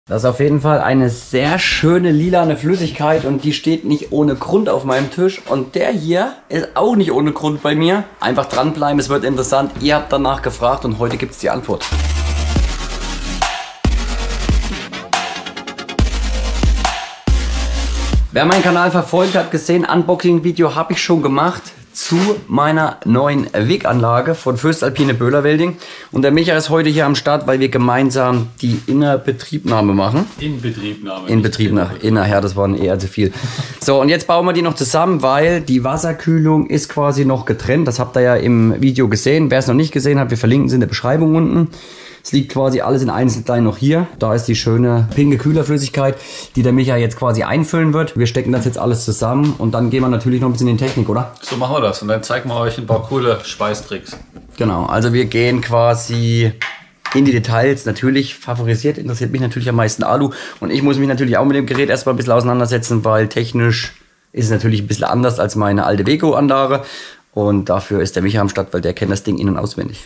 Das ist auf jeden Fall eine sehr schöne lilane Flüssigkeit und die steht nicht ohne Grund auf meinem Tisch. Und der hier ist auch nicht ohne Grund bei mir. Einfach dranbleiben, es wird interessant. Ihr habt danach gefragt und heute gibt es die Antwort. Wer meinen Kanal verfolgt, hat gesehen, Unboxing-Video habe ich schon gemacht zu meiner neuen WIG-Anlage von Föstalpine Böhlerwelding. Und der Micha ist heute hier am Start, weil wir gemeinsam die Innerbetriebnahme machen. Inbetriebnahme. Ja, das waren eher zu viel. So, und jetzt bauen wir die noch zusammen, weil die Wasserkühlung ist quasi noch getrennt. Das habt ihr ja im Video gesehen. Wer es noch nicht gesehen hat, wir verlinken es in der Beschreibung unten. Es liegt quasi alles in Einzelteilen noch hier. Da ist die schöne pinke Kühlerflüssigkeit, die der Micha jetzt quasi einfüllen wird. Wir stecken das jetzt alles zusammen und dann gehen wir natürlich noch ein bisschen in die Technik, oder? So machen wir das und dann zeigen wir euch ein paar coole Schweißtricks. Genau, also wir gehen quasi in die Details. Natürlich favorisiert, interessiert mich natürlich am meisten Alu. Und ich muss mich natürlich auch mit dem Gerät erstmal ein bisschen auseinandersetzen, weil technisch ist es natürlich ein bisschen anders als meine alte Weco-Anlage. Und dafür ist der Micha am Start, weil der kennt das Ding in- und auswendig.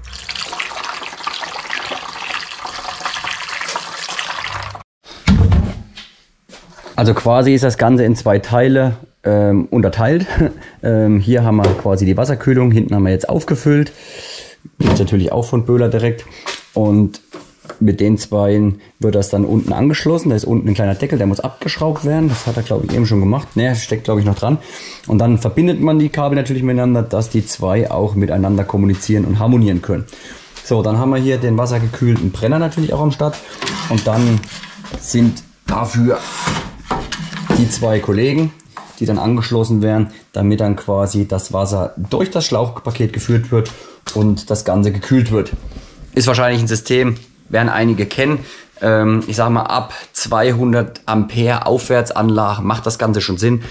Also quasi ist das Ganze in zwei Teile unterteilt. Hier haben wir quasi die Wasserkühlung, hinten haben wir jetzt aufgefüllt. Gibt es natürlich auch von Böhler direkt. Und mit den zwei wird das dann unten angeschlossen. Da ist unten ein kleiner Deckel, der muss abgeschraubt werden. Das hat er, glaube ich, eben schon gemacht. Ne, steckt, glaube ich, noch dran. Und dann verbindet man die Kabel natürlich miteinander, dass die zwei auch miteinander kommunizieren und harmonieren können. So, dann haben wir hier den wassergekühlten Brenner natürlich auch am Start. Und dann sind dafür die zwei Kollegen, die dann angeschlossen werden, damit dann quasi das Wasser durch das Schlauchpaket geführt wird und das Ganze gekühlt wird. Ist wahrscheinlich ein System, werden einige kennen. Ich sage mal, ab 200 Ampere Aufwärtsanlage macht das Ganze schon Sinn.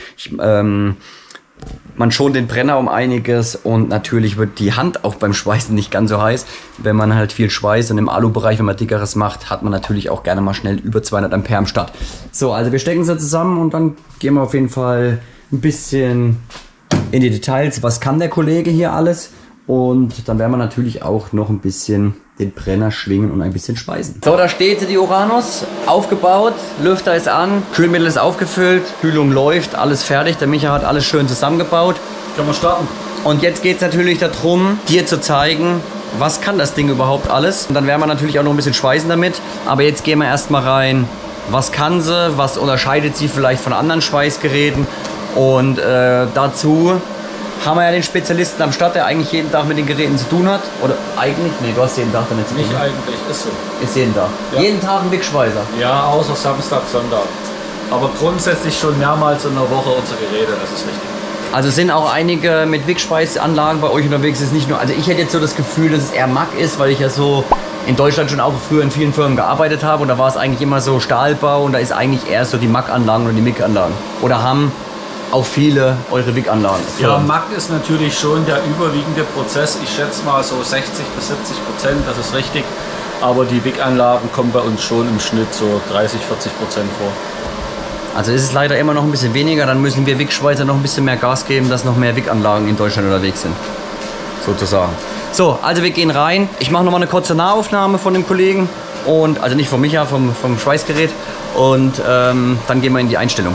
Man schont den Brenner um einiges und natürlich wird die Hand auch beim Schweißen nicht ganz so heiß. Wenn man halt viel schweißt und im Alubereich, wenn man dickeres macht, hat man natürlich auch gerne mal schnell über 200 Ampere am Start. So, also wir stecken sie zusammen und dann gehen wir auf jeden Fall ein bisschen in die Details. Was kann der Kollege hier alles? Und dann werden wir natürlich auch noch ein bisschen den Brenner schwingen und ein bisschen speisen. So, da steht die Uranus, aufgebaut, Lüfter ist an, Kühlmittel ist aufgefüllt, Kühlung läuft, alles fertig. Der Micha hat alles schön zusammengebaut. Können wir starten? Und jetzt geht es natürlich darum, dir zu zeigen, was kann das Ding überhaupt alles. Und dann werden wir natürlich auch noch ein bisschen schweißen damit. Aber jetzt gehen wir erstmal rein, was kann sie, was unterscheidet sie vielleicht von anderen Schweißgeräten. Und dazu haben wir ja den Spezialisten am Start, der eigentlich jeden Tag mit den Geräten zu tun hat. Oder eigentlich? Nee, du hast jeden Tag damit zu tun. Nicht eigentlich, ist so. Ist jeden Tag. Ja. Jeden Tag ein WIG-Schweißer. Ja, außer Samstag, Sonntag. Aber grundsätzlich schon mehrmals in der Woche unsere Geräte, das ist richtig. Also sind auch einige mit WIG-Schweißanlagen bei euch unterwegs. Ist nicht nur, also ich hätte jetzt so das Gefühl, dass es eher Mack ist, weil ich ja so in Deutschland schon auch früher in vielen Firmen gearbeitet habe. Und da war es eigentlich immer so Stahlbau und da ist eigentlich eher so die Mack-Anlagen oder die MIG-Anlagen. Oder haben auch viele eure WIG-Anlagen. Ja, Mack ist natürlich schon der überwiegende Prozess. Ich schätze mal so 60% bis 70%, das ist richtig. Aber die WIG-Anlagen kommen bei uns schon im Schnitt so 30-40% vor. Also ist es leider immer noch ein bisschen weniger, dann müssen wir WIG-Schweißer noch ein bisschen mehr Gas geben, dass noch mehr WIG-Anlagen in Deutschland unterwegs sind. Sozusagen. So, also wir gehen rein. Ich mache nochmal eine kurze Nahaufnahme von dem Kollegen. Und, also nicht von Micha, vom Schweißgerät. Und dann gehen wir in die Einstellung.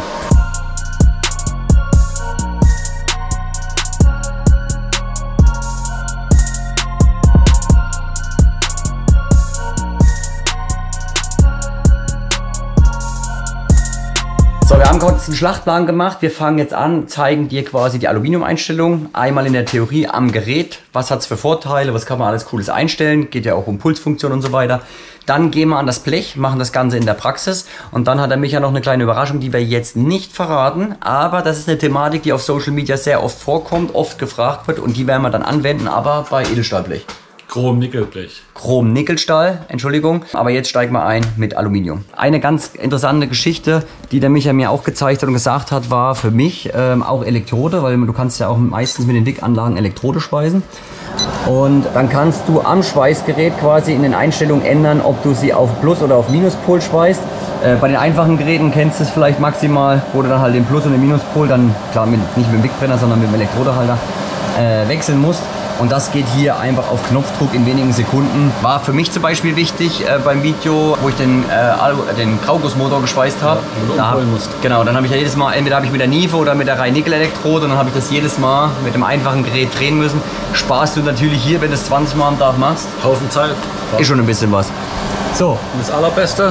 So, wir haben kurz einen Schlachtplan gemacht. Wir fangen jetzt an, zeigen dir quasi die Aluminium-Einstellung. Einmal in der Theorie am Gerät. Was hat es für Vorteile? Was kann man alles Cooles einstellen? Geht ja auch um Pulsfunktion und so weiter. Dann gehen wir an das Blech, machen das Ganze in der Praxis. Und dann hat der Micha noch eine kleine Überraschung, die wir jetzt nicht verraten. Aber das ist eine Thematik, die auf Social Media sehr oft vorkommt, oft gefragt wird. Und die werden wir dann anwenden, aber bei Edelstahlblech. Chrom-Nickelblech. Chrom-Nickelstahl, Entschuldigung. Aber jetzt steigen wir ein mit Aluminium. Eine ganz interessante Geschichte, die der Micha mir auch gezeigt hat und gesagt hat, war für mich auch Elektrode, weil du kannst ja auch meistens mit den WIG-Anlagen Elektrode schweißen. Und dann kannst du am Schweißgerät quasi in den Einstellungen ändern, ob du sie auf Plus- oder auf Minuspol schweißt. Bei den einfachen Geräten kennst du es vielleicht maximal, wo du dann halt den Plus- und den Minuspol dann, klar nicht mit dem WIG-Brenner, sondern mit dem Elektrodehalter wechseln musst. Und das geht hier einfach auf Knopfdruck in wenigen Sekunden. War für mich zum Beispiel wichtig beim Video, wo ich den Graugussmotor geschweißt habe. Ja, genau, dann habe ich ja jedes Mal, entweder habe ich mit der Nive oder mit der Rhein-Nickel-Elektrode, und dann habe ich das jedes Mal mit einem einfachen Gerät drehen müssen. Sparst du natürlich hier, wenn du es 20 Mal am Tag machst. Haufen Zeit. Ist schon ein bisschen was. So. Und das Allerbeste,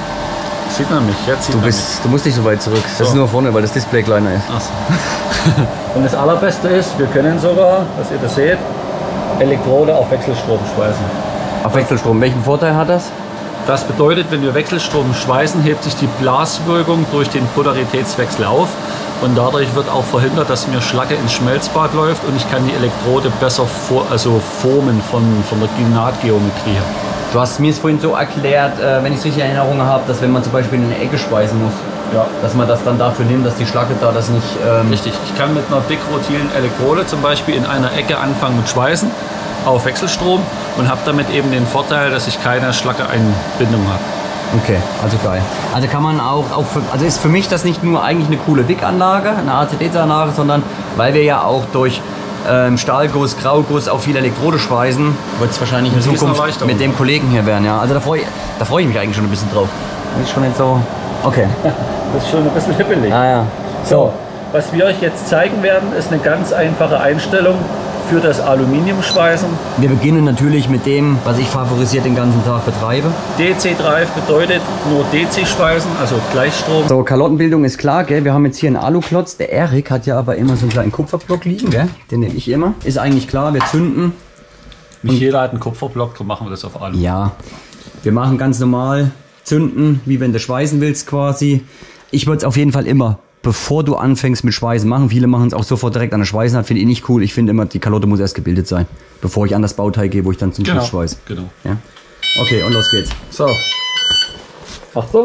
sieht man mich, jetzt sieht man mich. Du musst nicht so weit zurück. Das ist nur vorne, weil das Display kleiner ist. Ach so. Und das Allerbeste ist, wir können sogar, dass ihr das seht, Elektrode auf Wechselstrom schweißen. Auf Wechselstrom, welchen Vorteil hat das? Das bedeutet, wenn wir Wechselstrom schweißen, hebt sich die Blaswirkung durch den Polaritätswechsel auf. Und dadurch wird auch verhindert, dass mir Schlacke ins Schmelzbad läuft, und ich kann die Elektrode besser formen von der Nahtgeometrie her. Du hast mir es vorhin so erklärt, wenn ich es richtig in Erinnerung habe, dass wenn man zum Beispiel in eine Ecke schweißen muss, ja, dass man das dann dafür nimmt, dass die Schlacke da das nicht... Richtig, ich kann mit einer dickrotilen Elektrode zum Beispiel in einer Ecke anfangen mit Schweißen auf Wechselstrom und habe damit eben den Vorteil, dass ich keine Schlacke-Einbindung habe. Okay, also geil. Also kann man auch also ist für mich das nicht nur eigentlich eine coole Wick-Anlage, eine ACD-Anlage, sondern weil wir ja auch durch Stahlguss, Grauguss auf viel Elektrode schweißen, wird es wahrscheinlich in Zukunft mit dem Kollegen hier werden. Ja. Also da freu ich mich eigentlich schon ein bisschen drauf. Das ist schon nicht so... Okay. Das ist schon ein bisschen hippelig. Ah, ja. So, was wir euch jetzt zeigen werden, ist eine ganz einfache Einstellung für das Aluminiumschweißen. Wir beginnen natürlich mit dem, was ich favorisiert den ganzen Tag betreibe. DC-Drive bedeutet nur DC-Schweißen, also Gleichstrom. So, Kalottenbildung ist klar, gell? Wir haben jetzt hier einen Aluklotz. Der Erik hat ja aber immer so einen kleinen Kupferblock liegen, gell? Den nehme ich immer. Ist eigentlich klar, wir zünden. Nicht jeder hat einen Kupferblock, so machen wir das auf Alu. Ja, wir machen ganz normal zünden, wie wenn du schweißen willst quasi. Ich würde es auf jeden Fall immer, bevor du anfängst mit Schweißen machen, viele machen es auch sofort direkt an der Schweißnaht, finde ich nicht cool. Ich finde immer, die Kalotte muss erst gebildet sein, bevor ich an das Bauteil gehe, wo ich dann zum Schluss schweiße. Genau. Ja? Okay, und los geht's. So. Achtung.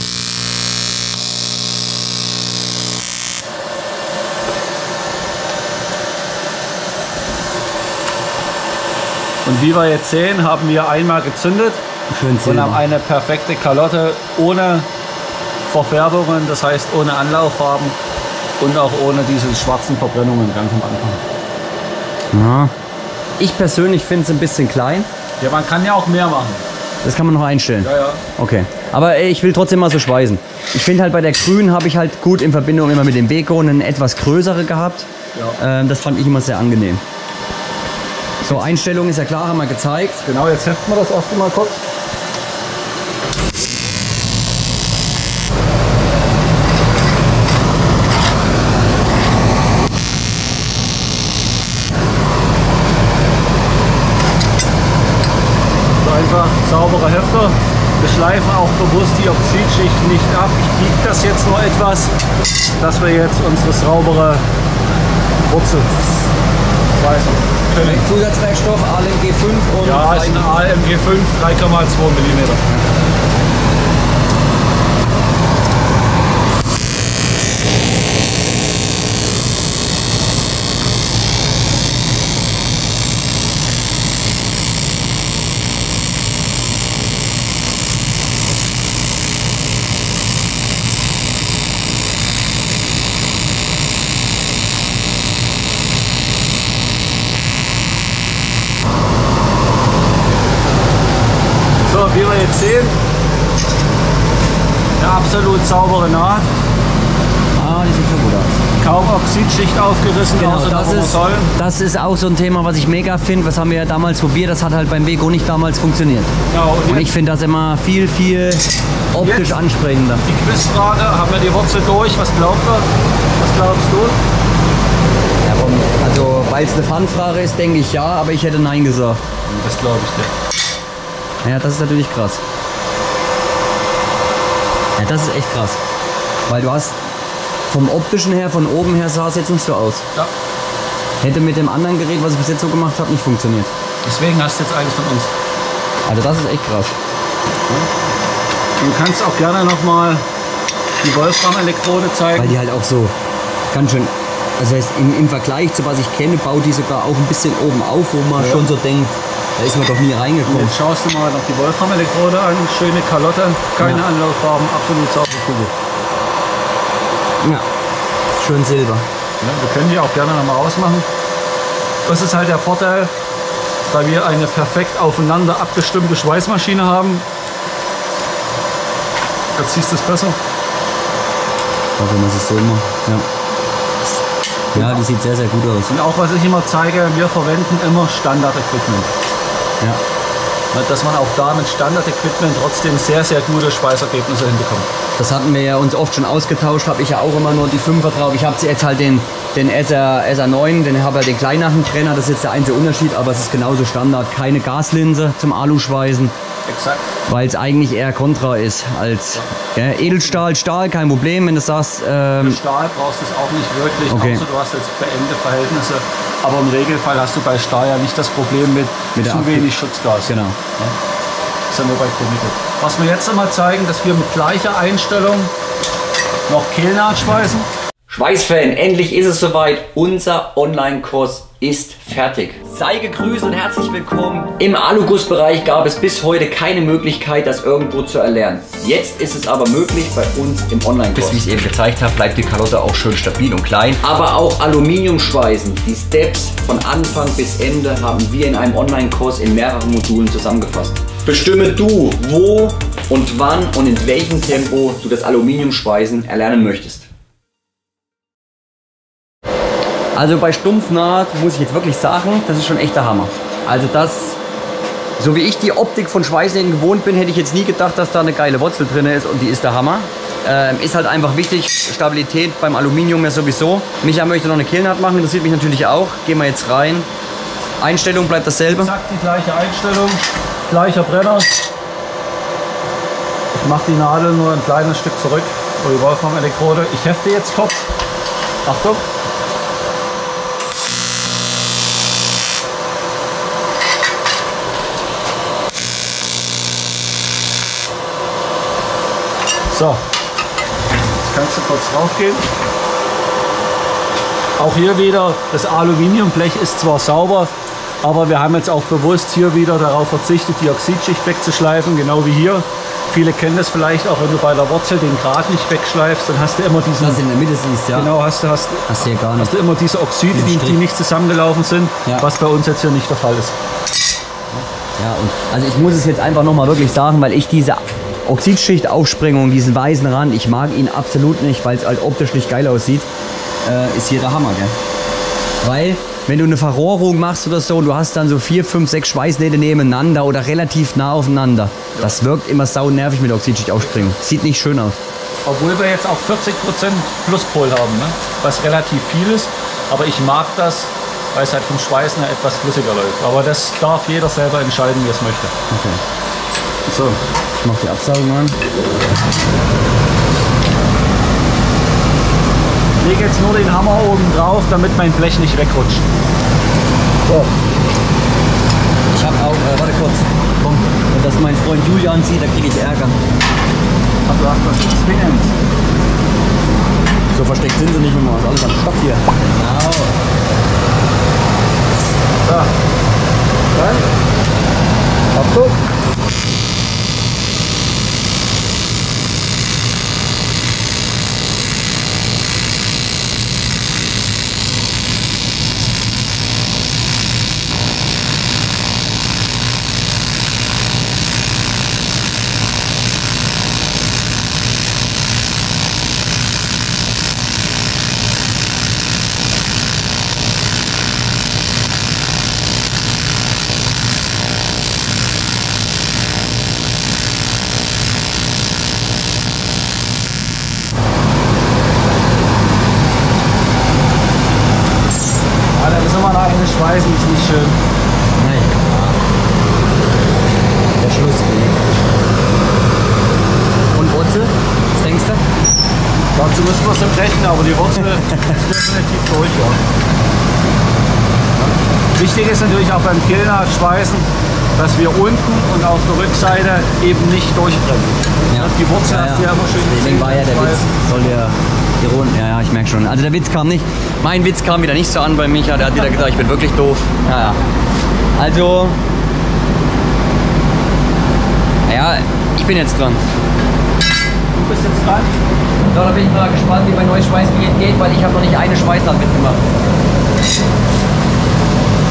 Und wie wir jetzt sehen, haben wir einmal gezündet und haben eine perfekte Kalotte ohne Verfärbungen, das heißt ohne Anlauffarben und auch ohne diese schwarzen Verbrennungen ganz am Anfang. Ja. Ich persönlich finde es ein bisschen klein. Ja, man kann ja auch mehr machen. Das kann man noch einstellen? Ja, ja. Okay. Aber ich will trotzdem mal so schweißen. Ich finde halt bei der grünen habe ich halt gut in Verbindung immer mit dem Beko eine etwas größere gehabt. Ja. Das fand ich immer sehr angenehm. So, Einstellung ist ja klar, haben wir gezeigt. Genau, jetzt heften wir das erste mal kurz. Einfach saubere Hefter. Wir schleifen auch bewusst die Oxidschicht nicht ab. Ich biege das jetzt nur etwas, dass wir jetzt unsere saubere Wurzel schweißen können. Zusatzwerkstoff ALMG 5 und... Ja, ist eine ALMG 5, 3,2 mm. Wie wir jetzt sehen, eine absolut saubere Naht. Ah, die sieht schon gut aus. Kaum Oxidschicht aufgerissen, genau, außer das ist auch so ein Thema, was ich mega finde. Was haben wir ja damals probiert, das hat halt beim Beko nicht damals funktioniert. Genau, und ich finde das immer viel optisch jetzt ansprechender. Die Quizfrage, haben wir die Wurzel durch? Was glaubt ihr? Was glaubst du? Ja, also, weil es eine Fangfrage ist, denke ich ja, aber ich hätte Nein gesagt. Das glaube ich dir. Ja, das ist natürlich krass. Ja, das ist echt krass. Weil du hast vom optischen her, von oben her sah es jetzt nicht so aus. Ja. Hätte mit dem anderen Gerät, was ich bis jetzt so gemacht habe, nicht funktioniert. Deswegen hast du jetzt eines von uns. Also das ist echt krass. Ja. Du kannst auch gerne nochmal die Wolfram-Elektrode zeigen. Weil die halt auch so ganz schön, also heißt, im Vergleich zu was ich kenne, baut die sogar auch ein bisschen oben auf, wo man schon so denkt, da ist man doch nie reingekommen. Jetzt schaust du mal noch die Wolfram-Elektrode an, schöne Kalotte, keine Anlauffarben, absolut saubere Kugel. Ja, schön silber. Ja, wir können die auch gerne nochmal ausmachen. Das ist halt der Vorteil, da wir eine perfekt aufeinander abgestimmte Schweißmaschine haben. Jetzt siehst du es besser. Warte, man sieht so immer. Ja. Ja, die sieht sehr, sehr gut aus. Und auch was ich immer zeige, wir verwenden immer Standard-Equipment. Ja. Dass man auch da mit Standard-Equipment trotzdem sehr, sehr gute Schweißergebnisse hinbekommt. Das hatten wir ja uns oft schon ausgetauscht, habe ich ja auch immer nur die 5er drauf. Ich habe jetzt halt den SR9, den habe ja den Kleinachentrenner, das ist jetzt der einzige Unterschied, aber es ist genauso Standard. Keine Gaslinse zum Aluschweißen. Exakt. Weil es eigentlich eher Kontra ist als Edelstahl, Stahl, kein Problem, wenn du sagst. Für Stahl brauchst du es auch nicht wirklich, okay. Außer du hast jetzt beengte Verhältnisse. Aber im Regelfall hast du bei Stahl ja nicht das Problem mit zu wenig Schutzgas. Genau. Ja? Das ist ja nur bei Chemical. Was wir jetzt einmal zeigen, dass wir mit gleicher Einstellung noch Kehlnaht schweißen. Schweißfan, endlich ist es soweit. Unser Online-Kurs ist fertig. Sei gegrüßt und herzlich willkommen. Im Alugussbereich gab es bis heute keine Möglichkeit, das irgendwo zu erlernen. Jetzt ist es aber möglich bei uns im Online-Kurs. Wie ich es eben gezeigt habe, bleibt die Kalotte auch schön stabil und klein. Aber auch Aluminiumschweißen, die Steps von Anfang bis Ende haben wir in einem Online-Kurs in mehreren Modulen zusammengefasst. Bestimme du, wo und wann und in welchem Tempo du das Aluminiumschweißen erlernen möchtest. Also bei Stumpfnaht muss ich jetzt wirklich sagen, das ist schon echt der Hammer. Also das, so wie ich die Optik von Schweißnähten gewohnt bin, hätte ich jetzt nie gedacht, dass da eine geile Wurzel drin ist und die ist der Hammer. Ist halt einfach wichtig, Stabilität beim Aluminium ja sowieso. Micha möchte noch eine Kehlnaht machen, interessiert mich natürlich auch. Gehen wir jetzt rein. Einstellung bleibt dasselbe. Exakt die gleiche Einstellung, gleicher Brenner. Ich mache die Nadel nur ein kleines Stück zurück, die Wolfram-Elektrode. Ich hefte jetzt Kopf. Achtung. So, jetzt kannst du kurz drauf gehen. Auch hier wieder, das Aluminiumblech ist zwar sauber, aber wir haben jetzt auch bewusst hier wieder darauf verzichtet, die Oxidschicht wegzuschleifen, genau wie hier. Viele kennen das vielleicht auch, wenn du bei der Wurzel den Grat nicht wegschleifst, dann hast du immer diesen... Das in der Mitte siehst, ja. Genau, hast du hier gar nicht. Hast du immer diese Oxide, die nicht zusammengelaufen sind, ja. Was bei uns jetzt hier nicht der Fall ist. Ja, und also ich muss es jetzt einfach nochmal wirklich sagen, weil ich diese Oxidschichtaufsprengung, diesen weißen Rand, ich mag ihn absolut nicht, weil es halt optisch nicht geil aussieht, ist hier der Hammer, gell? Weil, wenn du eine Verrohrung machst oder so, du hast dann so 4, 5, 6 Schweißnähte nebeneinander oder relativ nah aufeinander. Ja. Das wirkt immer sau nervig mit der Oxidschichtaufsprengung. Sieht nicht schön aus. Obwohl wir jetzt auch 40% Pluspol haben, ne? Was relativ viel ist, aber ich mag das, weil es halt vom Schweißen her etwas flüssiger läuft. Aber das darf jeder selber entscheiden, wie er es möchte. Okay. So, ich mache die Absaugung an. Ich lege jetzt nur den Hammer oben drauf, damit mein Blech nicht wegrutscht. So. Ich habe auch, warte kurz, komm, wenn das mein Freund Julian sieht, dann kriege ich Ärger. Ach, du hast was zwingend. So versteckt sind sie nicht mehr, ist alles am Stock hier. Genau. So. Dann. Achtung. Schweißen ist nicht schön. Nein. Der Schluss geht. Und Wurzel? Was denkst du? Dazu müssen wir es brechen, aber die Wurzel ist definitiv durch. Ja. Wichtig ist natürlich auch beim Kehlnaht-Schweißen, dass wir unten und auf der Rückseite eben nicht durchbrennen. Ja. Die Wurzel hast du ja immer schön gesehen. Deswegen war ja der Witz. Soll der Ironen? Ja, ich merke schon. Also der Witz kam nicht. Mein Witz kam wieder nicht so an bei Micha. Der hat wieder gesagt, ich bin wirklich doof. Ja. Also. Ja, ich bin jetzt dran. Du bist jetzt dran? So, da bin ich mal gespannt, wie mein neues Schweißgerät geht, weil ich habe noch nicht eine Schweißnaht mitgemacht.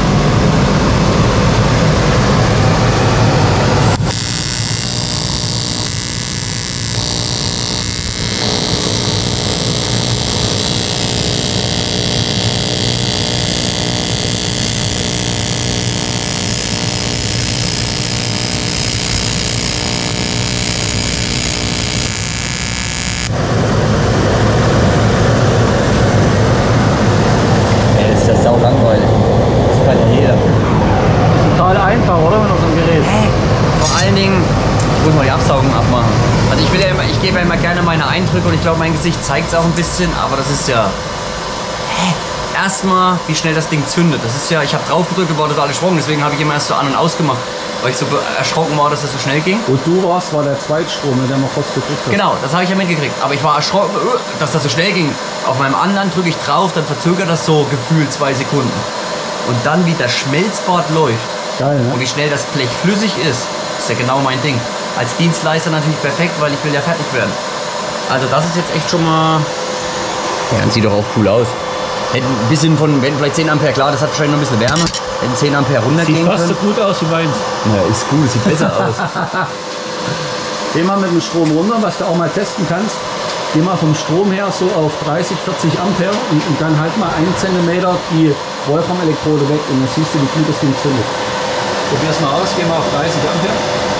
ich gebe ja immer gerne meine Eindrücke und ich glaube, mein Gesicht zeigt es auch ein bisschen, aber das ist ja... Erstmal, wie schnell das Ding zündet. Das ist ja, ich habe drauf gedrückt, war total erschrocken, deswegen habe ich immer erst so an- und ausgemacht, weil ich so erschrocken war, dass das so schnell ging. Wo du warst, war der Zweitstrom, der noch kurz gekriegt hat. Genau, das habe ich ja mitgekriegt. Aber ich war erschrocken, dass das so schnell ging. Auf meinem anderen drücke ich drauf, dann verzögert das so gefühlt 2 Sekunden. Und dann, wie das Schmelzbad läuft. Geil, ne? Und wie schnell das Blech flüssig ist ja genau mein Ding. Als Dienstleister natürlich perfekt, weil ich will ja fertig werden. Also das ist jetzt echt schon mal... Ja, dann sieht doch auch cool aus. Hätten ein bisschen von, wenn vielleicht 10 Ampere, klar, das hat wahrscheinlich noch ein bisschen Wärme. Hätten 10 Ampere runtergehen können. Sieht fast so gut aus wie meins. Ja, ist gut, sieht besser aus. Geh mal mit dem Strom runter, was du auch mal testen kannst. Geh mal vom Strom her so auf 30, 40 Ampere und dann halt mal 1 cm die Wolfram-Elektrode weg und dann siehst du, wie gut das Ding zündet. Probier's mal aus, geh mal auf 30 Ampere.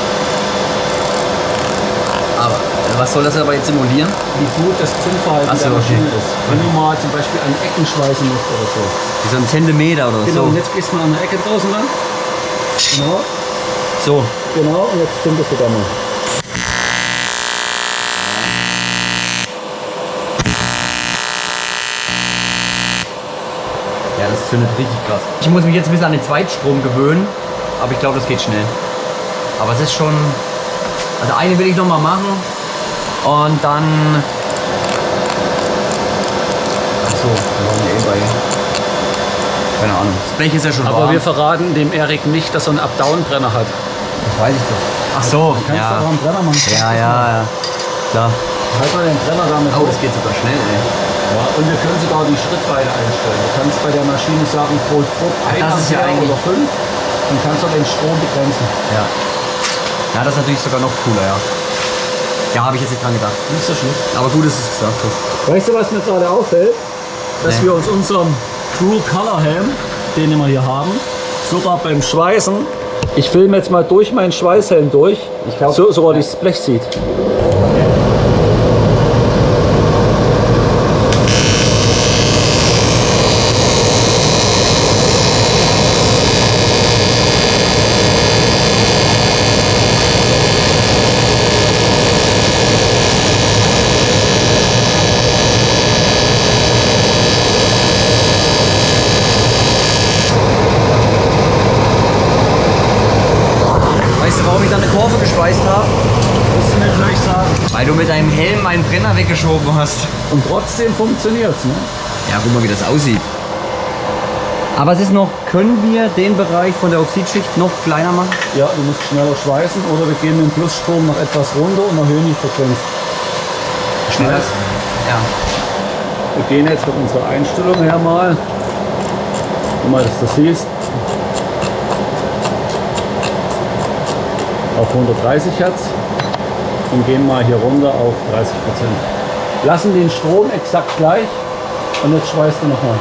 Aber was soll das aber jetzt simulieren? Wie gut das Zündverhalten der Maschine ist. Wenn du mal zum Beispiel an Ecken schweißen musst oder so. Wie so ein Zentimeter oder Genau, so. und jetzt gehst du mal an der Ecke draußen lang. Genau. So. Genau, und jetzt zündest du da mal. Ja, das zündet richtig krass. Ich muss mich jetzt ein bisschen an den Zweitstrom gewöhnen, aber ich glaube, das geht schnell. Aber es ist schon... Also eine will ich noch mal machen und dann... Achso, wir waren ja eh bei... Keine Ahnung. Das Blech ist ja schon Aber warm. wir verraten dem Erik nicht, dass er einen Up-Down-Brenner hat. Das weiß ich doch. Ach so, Du kannst auch ja. einen Brenner machen. Ja. Klar. Halt mal den Brenner damit Oh, hoch. das geht sogar schnell, ey. Ja, und wir können sogar die Schrittweite einstellen. Du kannst bei der Maschine sagen, pro Druck 1 das ist ja Ampere eigentlich- oder 5 und kannst auch den Strom begrenzen. Ja. Ja, das ist natürlich sogar noch cooler, ja. Ja, habe ich jetzt nicht dran gedacht. Nicht so schlimm. Aber gut, dass du es gesagt hast. Weißt du, was mir gerade auffällt? Dass Nee. wir uns unseren True Color Helm, den wir hier haben, sogar beim Schweißen, ich filme jetzt mal durch meinen Schweißhelm durch, Ich glaub- sogar dieses Blech sieht. Weißt du, warum ich da eine Kurve geschweißt habe? Musst du mir gleich sagen. Weil du mit deinem Helm meinen Brenner weggeschoben hast. Und trotzdem funktioniert es. Ne? Ja, guck mal, wie das aussieht. Aber es ist noch, können wir den Bereich von der Oxidschicht noch kleiner machen? Ja, du musst schneller schweißen oder wir gehen mit dem Plusstrom noch etwas runter und erhöhen die Frequenz. Schneller? Ja. Wir gehen jetzt mit unserer Einstellung her mal. Guck mal, dass du das siehst. Auf 130 Hertz und gehen mal hier runter auf 30%. Lassen den Strom exakt gleich und jetzt schweißt du nochmal.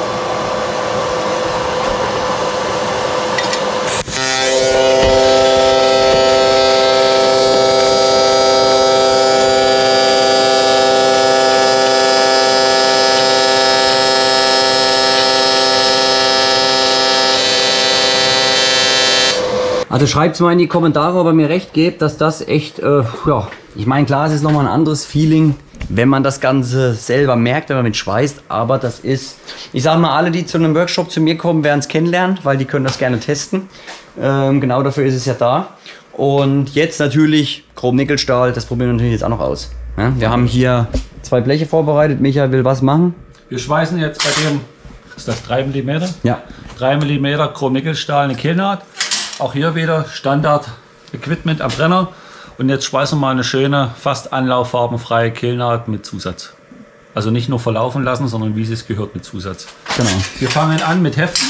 Also schreibt mal in die Kommentare, ob ihr mir recht gebt, dass das echt, ja, ich meine, klar, es ist nochmal ein anderes Feeling, wenn man das Ganze selber merkt, wenn man mit schweißt, aber das ist, ich sage mal, alle, die zu einem Workshop zu mir kommen, werden es kennenlernen, weil die können das gerne testen. Genau dafür ist es ja da. Und jetzt natürlich Chrom-Nickel-Stahl, das probieren wir natürlich jetzt auch noch aus. Ja, wir haben hier 2 Bleche vorbereitet. Michael will was machen. Wir schweißen jetzt bei dem, ist das 3 mm? Ja. 3 mm Chrom-Nickel-Stahl, eine Kehlnaht. Auch hier wieder Standard-Equipment am Brenner. Und jetzt schweißen wir mal eine schöne, fast anlauffarbenfreie Kehlnaht mit Zusatz. Also nicht nur verlaufen lassen, sondern wie es gehört mit Zusatz. Genau. Wir fangen an mit Heften.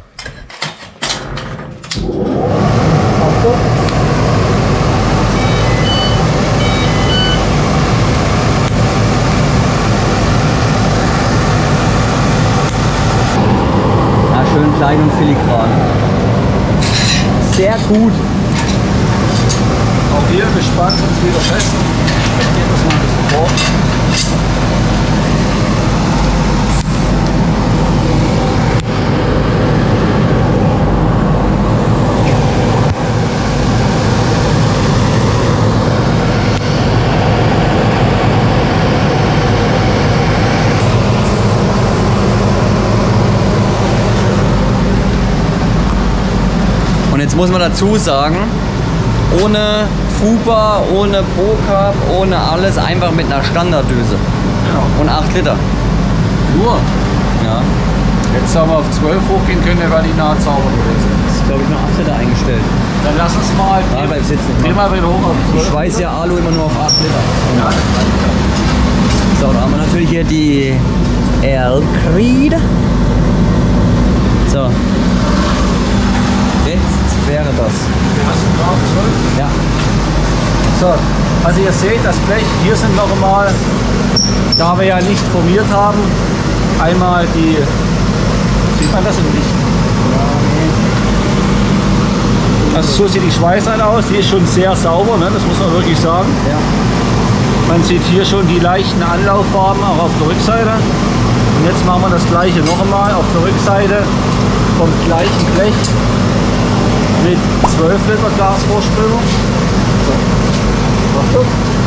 Ja, schön klein und filigran. Sehr gut. Auch hier gespannt uns wieder fest. Ich gebe das mal ein bisschen vor. Jetzt muss man dazu sagen, ohne Fuba, ohne Pro-Carb, ohne alles, einfach mit einer Standarddüse. Genau. Und 8 Liter. Nur. Ja. Jetzt haben wir auf 12 hochgehen können, wäre die nahe sauber gewesen. Das ist, glaube ich, nur 8 Liter eingestellt. Dann lass uns mal. Ja, bleib sitzen. Geh mal wieder hoch auf 12. Ich schweiß ja Alu immer nur auf 8 Liter. Ja, So, da haben wir natürlich hier die El Creed. So. Jetzt wäre das. hast du drauf 12? Ja. So, also ihr seht das Blech, hier sind noch einmal, da wir ja nicht formiert haben, einmal die, sieht man das im Licht? Also so sieht die Schweißseite aus, die ist schon sehr sauber, ne? Das muss man wirklich sagen. Ja. Man sieht hier schon die leichten Anlauffarben auch auf der Rückseite. Und jetzt machen wir das gleiche noch einmal auf der Rückseite vom gleichen Blech mit 12 Liter Gasvorspülung. So. Achtung.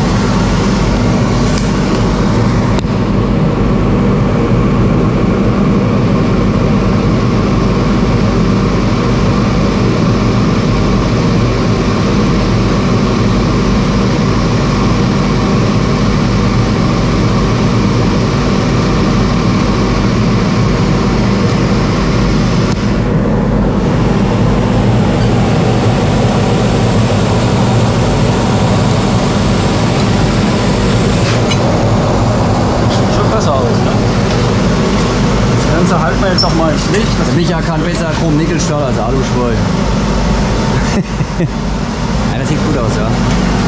Halten wir jetzt auch mal ins Licht. Der Micha kann besser Chrom-Nickel-Stahl als Aluschwoi. Ja, das sieht gut aus, ja.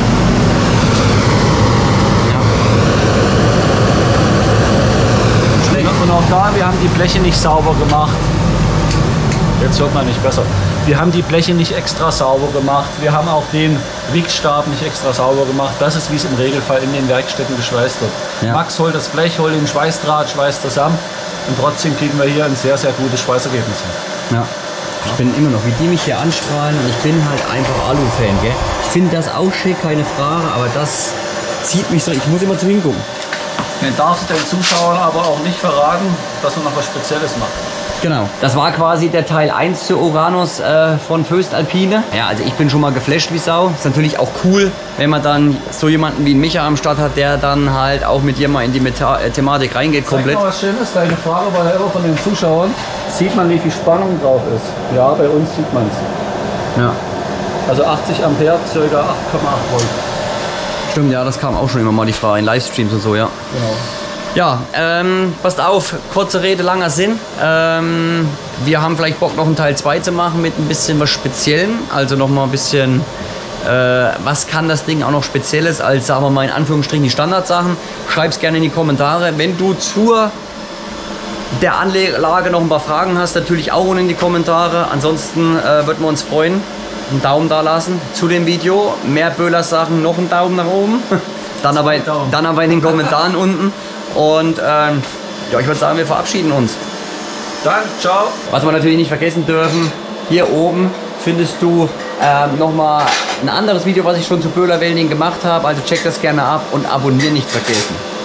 Und auch da, wir haben die Bleche nicht sauber gemacht. Jetzt hört man nicht besser. Wir haben die Bleche nicht extra sauber gemacht. Wir haben auch den Wickstab nicht extra sauber gemacht. Das ist, wie es im Regelfall in den Werkstätten geschweißt wird. Ja. Max holt das Blech, holt den Schweißdraht, schweißt zusammen. Und trotzdem kriegen wir hier ein sehr, sehr gutes Schweißergebnis hin. Ja. Ich bin immer noch, wie die mich hier anstrahlen, und ich bin halt einfach Alu-Fan, gell? Ich finde das auch schick, keine Frage, aber das zieht mich so, ich muss immer zu hingucken. Man darf den Zuschauern aber auch nicht verraten, dass man noch was Spezielles macht. Genau. Das war quasi der Teil 1 zu Uranus von Voestalpine. Ja, also ich bin schon mal geflasht wie Sau. Ist natürlich auch cool, wenn man dann so jemanden wie Micha am Start hat, der dann halt auch mit dir mal in die Thematik reingeht komplett. Sag mal was Schönes, deine Frage war ja immer von den Zuschauern. Sieht man, wie viel Spannung drauf ist? Ja, bei uns sieht man es. Ja. Also 80 Ampere, ca. 8,8 Volt. Stimmt, ja, das kam auch schon immer mal die Frage in Livestreams und so, ja. Genau. Ja, passt auf, kurze Rede, langer Sinn. Wir haben vielleicht Bock, noch einen Teil 2 zu machen mit ein bisschen was Speziellem. Also noch mal ein bisschen, was kann das Ding auch noch Spezielles als, sagen wir mal in Anführungsstrichen, die Standardsachen. Schreib's gerne in die Kommentare. Wenn du zur der Anlage noch ein paar Fragen hast, natürlich auch unten in die Kommentare. Ansonsten würden wir uns freuen. Einen Daumen da lassen zu dem Video. Mehr Böhler-Sachen, noch einen Daumen nach oben. Dann aber in den Kommentaren unten. Und ja, ich würde sagen, wir verabschieden uns. Dann, ciao. Was wir natürlich nicht vergessen dürfen, hier oben findest du nochmal ein anderes Video, was ich schon zu Böhler Welding gemacht habe. Also check das gerne ab und abonnieren nicht vergessen.